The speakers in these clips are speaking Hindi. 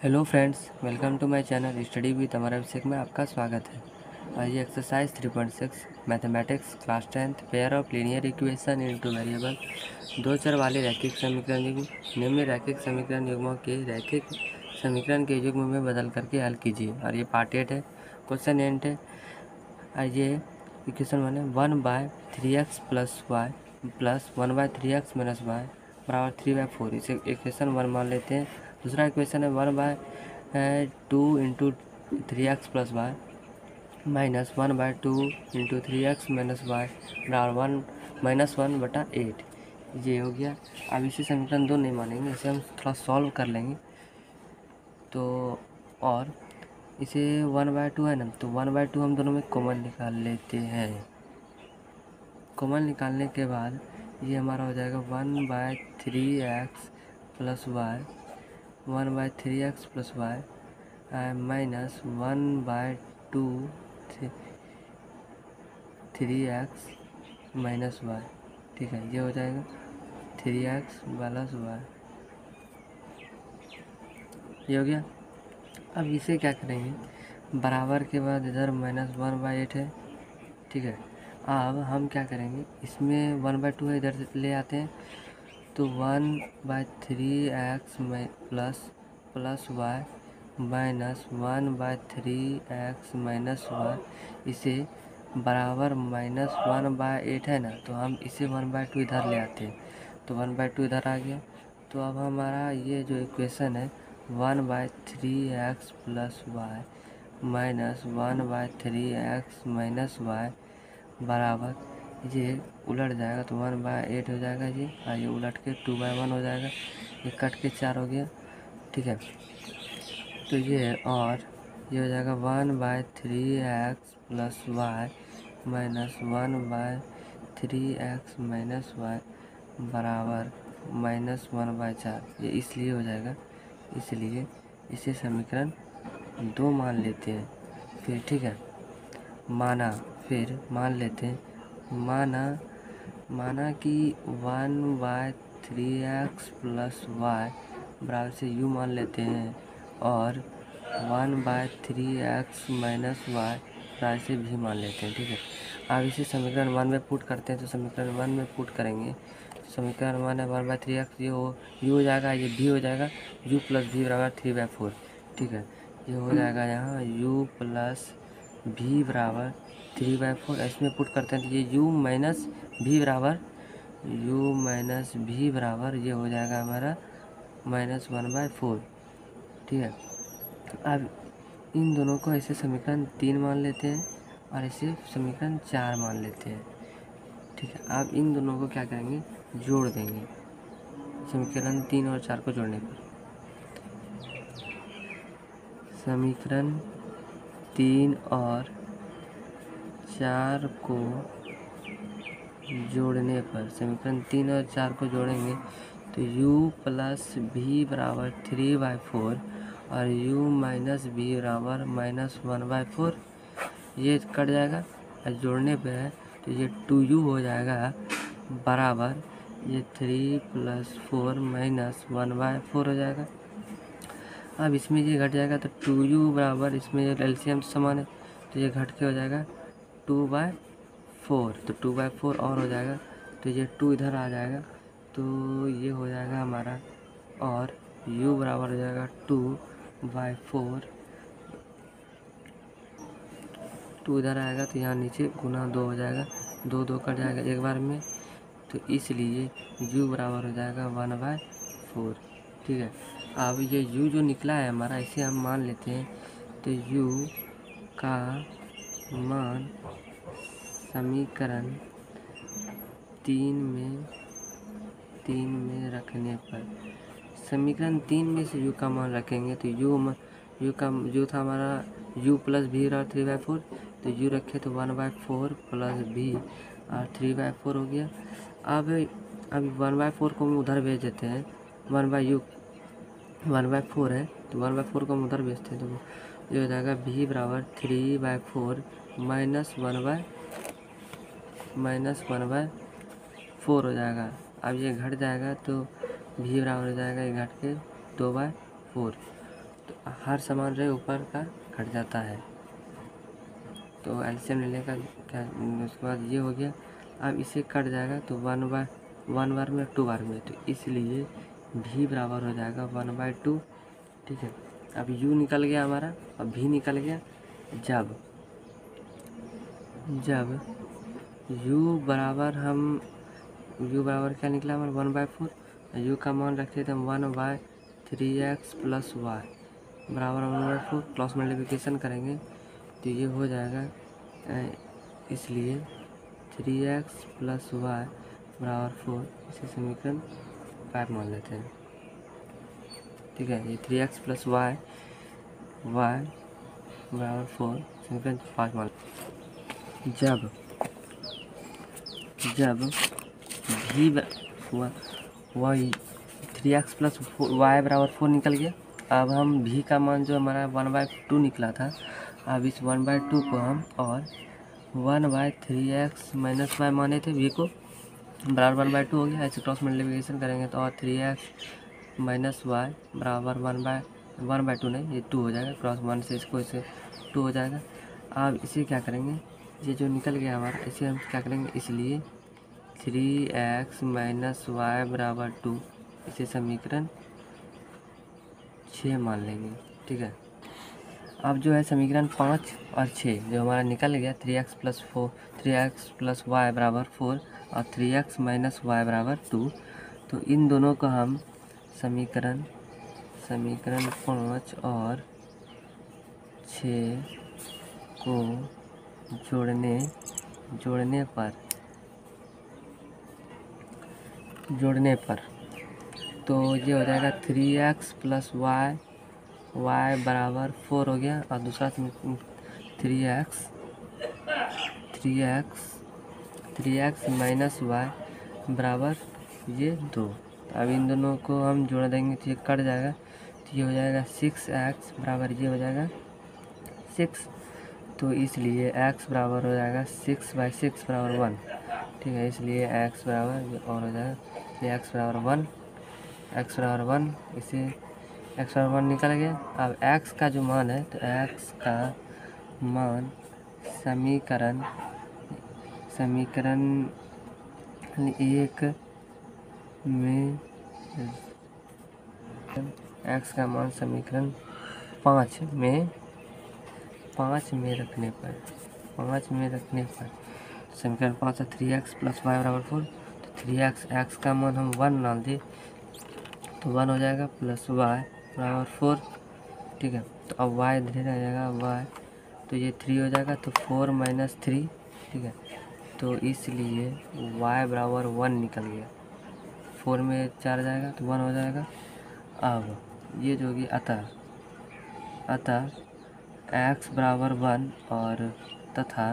Hello friends, welcome to my channel study with Amar Abhishek में आपका स्वागत है। आइए exercise 3.6 mathematics class 10th pair of linear equation in two variable दो चर वाले रैखिक समीकरण युग्म निम्न रैखिक समीकरण युग्मों के रैखिक समीकरण के युग्म में बदल करके हल कीजिए। और ये पार्ट 8 है, क्वेश्चन 8 है। आइए इक्वेशन 1 है 1/3x plus y plus 1/3x minus y बराबर 3/4। इसे इक्वेशन 1 मान लेते हैं। दूसरा इक्वेशन है 1/2 into 3x plus y minus 1/2 into 3x minus y बराबर -1/8। ये हो गया। अब इसी समीकरण 2 नहीं मानेंगे, इसे हम थोड़ा सॉल्व कर लेंगे। तो और इसे 1/2 है ना, तो 1/2 हम दोनों में कॉमन निकाल लेते हैं। कॉमन निकालने के बाद ये हमारा हो जाएगा 1/3x plus y 1/3x plus y minus 1/2 3x minus y. ठीक है, ये हो जाएगा 3x प्लस वाई। ये हो गया। अब इसे क्या करेंगे, बराबर के बाद इधर -1/8 है। ठीक है, अब हम क्या करेंगे, इसमें 1/2 है, इधर से ले आते हैं। तो 1/3x plus y minus 1/3x minus y, इसे बराबर -1/8 है ना, तो हम इसे 1/2 इधर ले आते हैं। तो 1/2 इधर आ गया। तो अब हमारा ये जो इक्वेशन है 1/3x plus y minus 1/3x minus y बराबर, ये उलट जाएगा तो 1/8 हो जाएगा जी। और ये उलट के 2/1 हो जाएगा। ये कट के 4 हो गया। ठीक है, तो ये और ये हो जाएगा 1/3x plus y minus 1/3x minus y बराबर -1/4। ये इसलिए हो जाएगा, इसलिए इसे समीकरण 2 मान लेते हैं। फिर ठीक है, फिर मान लेते हैं, माना कि 1/3x प्लस वाई बराबर से u मान लेते हैं और 1/3x माइनस वाई बराबर से v मान लेते हैं। ठीक है, अब इसे समीकरण 1 में पुट करते हैं। तो समीकरण 1 में पुट करेंगे, समीकरण 1 है 1/3x, ये u हो जाएगा, ये v हो जाएगा। u प्लस v बराबर 3/4। ठीक है, ये हो जाएगा यहाँ u प्लस v बराबर 3/4। इसमें पुट करते हैं तो ये u माइनस v बराबर ये हो जाएगा हमारा -1/4। ठीक है, अब इन दोनों को ऐसे समीकरण 3 मान लेते हैं और इसे समीकरण 4 मान लेते हैं। ठीक है, अब इन दोनों को क्या करेंगे, जोड़ देंगे। समीकरण 3 और 4 को जोड़ने पर समीकरण 3 और 4 को जोड़ने पर समीकरण 3 और 4 को जोड़ेंगे तो u प्लस v बराबर 3/4 और u माइनस v बराबर -1/4। ये कट जाएगा और जोड़ने पे है तो ये 2u हो जाएगा बराबर ये 3 + 4 -1/4 हो जाएगा। अब इसमें ये घट जाएगा तो 2u बराबर, इसमें एलसीएम समान है तो ये घट के हो जाएगा 2/4। तो 2/4 और हो जाएगा तो ये 2 इधर आ जाएगा तो ये हो जाएगा हमारा, और u बराबर हो जाएगा 2/4। 2 इधर आएगा तो यहाँ नीचे गुना 2 हो जाएगा, 2 कट जाएगा एक बार में, तो इसलिए u बराबर हो जाएगा 1/4। ठीक है, अब ये u जो निकला है हमारा, इसे हम मान लेते हैं। तो u का मान समीकरण 3 में रखने पर, समीकरण 3 में से u का मान रखेंगे तो u था हमारा u प्लस v और 3/4, तो u रखे तो 1/4 प्लस v और 3/4 हो गया। अब 1/4 को हम उधर भेज देते हैं, 1/4 है तो 1/4 को हम उधर भेजते हैं तो ये हो जाएगा v बराबर 3/4 -1/4 हो जाएगा। अब ये घट जाएगा तो v बराबर हो जाएगा, ये घट के 2/4। तो हर समान रहे ऊपर का कट जाता है। तो एलसीएम लेने का क्या, उसके बाद ये हो गया। अब इसे कट जाएगा तो 1 बार में 2 बार में, तो इसलिए भी बराबर हो जाएगा 1/2। ठीक है, अब u निकल गया हमारा, अब भी निकल गया। जब u बराबर क्या निकला हमारा 1/4। u का मान रखते थे हम 1/3x + y बराबर 1/4। क्रॉस मल्टीप्लिकेशन करेंगे तो ये हो जाएगा, इसलिए 3x + y बराबर 4। इसे समीकरण 5 मान लेते हैं। ठीक है, ये 3x + y बराबर 4 समीकरण 5 मान। जब भी वही 3x + y बराबर 4 निकल गया। अब हम भी का मान जो हमारा 1/2 निकला था, अब इस 1/2 को हम और 1/3x - y माने थे, भी को बराबर 1/2 हो गया। ऐसे क्रॉस मल्टीप्लिकेशन करेंगे तो और 3x - y बराबर 1/2 नहीं, ये 2 हो जाएगा। क्रॉस 1 से इसको इसे 2 हो जाएगा। अब इसे क्या करेंगे, ये जो निकल गया हमारा, इसे हम क्या करेंगे, इसलिए 3x - y बराबर 2 इसे समीकरण 6 मान लेंगे। ठीक है, अब जो है समीकरण 5 और 6 जो हमारा निकल गया, 3x + y बराबर 4 और 3x - y बराबर 2, तो इन दोनों को हम समीकरण 5 और 6 को जोड़ने पर तो ये हो जाएगा 3x + y बराबर 4 हो गया, और दूसरा 3x - y बराबर ये 2। अब इन दोनों को हम जोड़ देंगे तो ये कट जाएगा, तो ये हो जाएगा 6x बराबर, ये हो जाएगा 6। तो इसलिए x बराबर हो जाएगा 6/6 बराबर 1। ठीक है, इसलिए x बराबर और हो जाएगा, ये x बराबर 1, इसे x बराबर 1 निकल गया। अब x का जो मान है, तो x का मान समीकरण 1 में, x का मान समीकरण 5 में रखने पर समीकरण 5 है 3x + y बराबर 4। तो 3x, x का मान हम 1 मान दें तो 1 हो जाएगा, + y बराबर 4। ठीक है, तो अब y इधर आ जाएगा, y तो ये 3 हो जाएगा, तो 4 - 3। ठीक है, तो इसलिए y बराबर 1 निकल गया। 4 में 4 जाएगा तो 1 हो जाएगा। अब ये जो होगी, अतः x बराबर 1 और तथा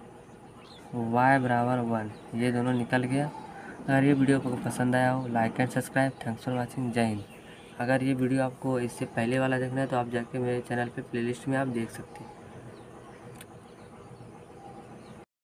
y बराबर 1, ये दोनों निकल गया। अगर ये वीडियो आपको पसंद आया हो, like and subscribe. Thanks for watching. जय हिंद। अगर ये वीडियो आपको इससे पहले वाला देखना है तो आप जाके मेरे चैनल पे प्लेलिस्ट में आप देख सकते हैं।